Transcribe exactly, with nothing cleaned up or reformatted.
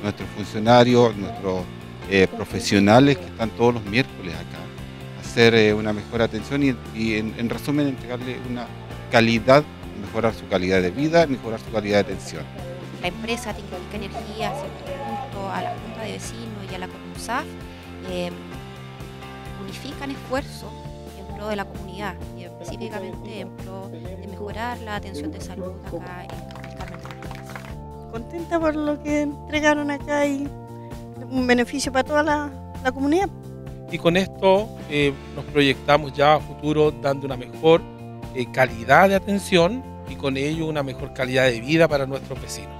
nuestros funcionarios, nuestros eh, profesionales que están todos los miércoles acá, hacer eh, una mejor atención y, y en, en resumen entregarle una calidad, mejorar su calidad de vida, mejorar su calidad de atención. La empresa Tecnológica Energía, junto a la Junta de Vecinos y a la CONUSAF, eh, unifican esfuerzos en pro de la comunidad y específicamente en pro de mejorar la atención de salud acá en el Carmen de Las. Contenta por lo que entregaron acá y un beneficio para toda la, la comunidad. Y con esto eh, nos proyectamos ya a futuro dando una mejor eh, calidad de atención y con ello una mejor calidad de vida para nuestros vecinos.